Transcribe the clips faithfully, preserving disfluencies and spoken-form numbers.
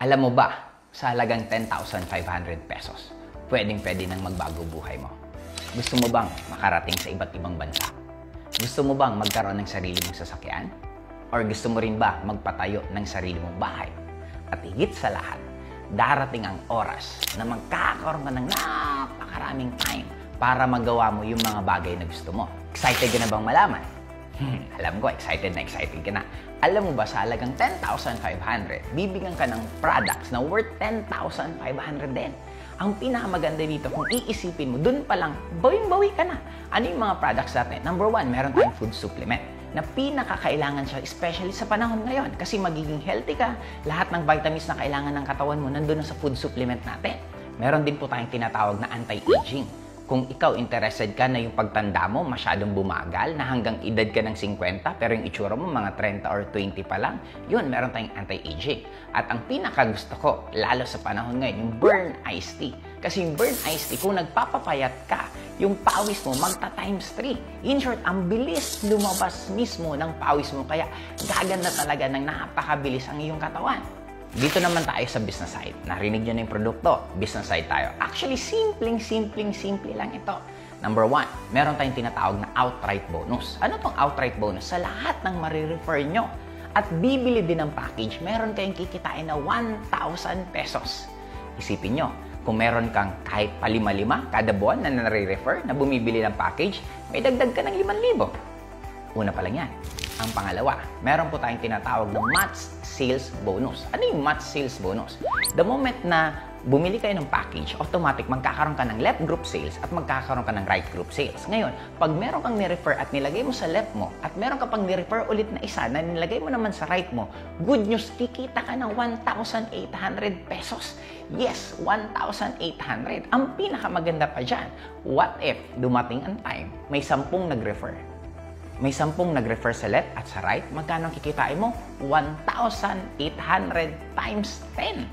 Alam mo ba, sa halagang ten thousand five hundred pesos, pwedeng-pwede nang magbago buhay mo. Gusto mo bang makarating sa iba't ibang bansa? Gusto mo bang magkaroon ng sarili mong sasakyan? Or gusto mo rin ba magpatayo ng sarili mong bahay? At higit sa lahat, darating ang oras na magkakaroon ka ng napakaraming time para magawa mo yung mga bagay na gusto mo. Excited ka na bang malaman? Hmm, alam ko, excited na excited ka na. Alam mo ba, sa halagang ten thousand five hundred, bibigyan ka ng products na worth ten thousand five hundred din. Ang pinakamaganda dito, kung iisipin mo, dun pa lang, bawing-bawi ka na. Ano yung mga products natin? Number one, meron tayong food supplement na pinakakailangan siya, especially sa panahon ngayon. Kasi magiging healthy ka, lahat ng vitamins na kailangan ng katawan mo, nandun na sa food supplement natin. Meron din po tayong tinatawag na anti-aging. Kung ikaw interested ka na yung pagtanda mo masyadong bumagal, na hanggang edad ka ng fifty, pero yung itsura mo mga thirty or twenty pa lang, yun, meron tayong anti-aging. At ang pinakagusto ko, lalo sa panahon ngayon, yung Burn Iced Tea. Kasi yung Burn Iced Tea, kung nagpapapayat ka, yung pawis mo magta times three. In short, ang bilis lumabas mismo ng pawis mo, kaya gaganda talaga ng napakabilis ang iyong katawan. Dito naman tayo sa business side. Narinig nyo na yung produkto. Business side tayo. Actually, simpleng, simpleng, simple lang ito. Number one, meron tayong tinatawag na outright bonus. Ano tong outright bonus? Sa lahat ng marirefer nyo at bibili din ng package, meron kayong kikitain na one thousand pesos. Isipin nyo, kung meron kang kahit palima-lima kada buwan na nare-refer, na bumibili ng package, may dagdag ka ng limang libo. Una pa lang yan. Ang pangalawa, meron po tayong tinatawag na match sales bonus. Ano yung match sales bonus? The moment na bumili kayo ng package, automatic magkakaroon ka ng left group sales at magkakaroon ka ng right group sales. Ngayon, pag meron kang ni-refer at nilagay mo sa left mo at meron ka pang ni-refer ulit na isa na nilagay mo naman sa right mo, good news, kikita ka ng one thousand eight hundred pesos. Yes, one thousand eight hundred. Ang pinakamaganda pa dyan, what if dumating ang time, may sampung nag-refer? May sampung nag-refer sa left at sa right, magkano ang kikitain mo? one thousand eight hundred times ten.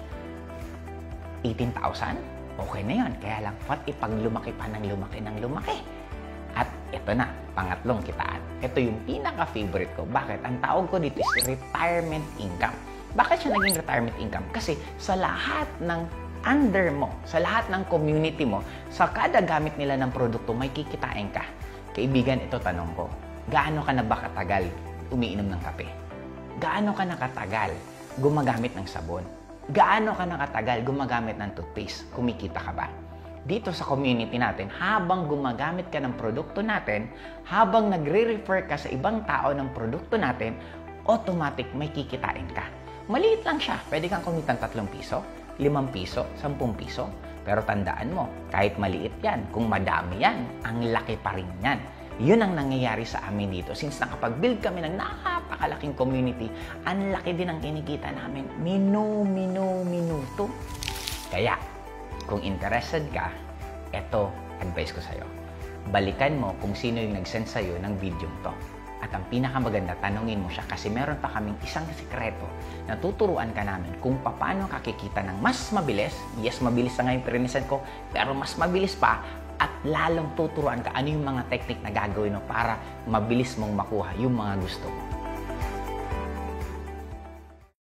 eighteen thousand? Okay na yun. Kaya lang, what ipag lumaki pa ng lumaki ng lumaki? At ito na, pangatlong kitaan. Ito yung pinaka-favorite ko. Bakit? Ang tawag ko dito is retirement income. Bakit siya naging retirement income? Kasi sa lahat ng under mo, sa lahat ng community mo, sa kada gamit nila ng produkto, may kikitain ka. Kaibigan, ito tanong ko. Gaano ka na ba katagal umiinom ng kape? Gaano ka na katagal gumagamit ng sabon? Gaano ka na katagal gumagamit ng toothpaste? Kumikita ka ba? Dito sa community natin, habang gumagamit ka ng produkto natin, habang nagre-refer ka sa ibang tao ng produkto natin, automatic may kikitain ka. Maliit lang siya. Pwede kang kumita ng tatlong piso, limang piso, sampung piso. Pero tandaan mo, kahit maliit yan, kung madami yan, ang laki pa rin yan. Yun ang nangyayari sa amin dito. Since nakapag-build kami ng napakalaking community, ang laki din ang kinikita namin. Minu, minu, minuto. Kaya, kung interested ka, eto advice ko sa'yo. Balikan mo kung sino yung nag-send sa'yo ng video to. At ang pinakamaganda, tanungin mo siya kasi meron pa kaming isang sikreto na tuturuan ka namin kung paano kakikita ng mas mabilis. Yes, mabilis na ngayon pininisan ko, pero mas mabilis pa. At lalong tuturuan ka ano yung mga technique na gagawin mo para mabilis mong makuha yung mga gusto mo.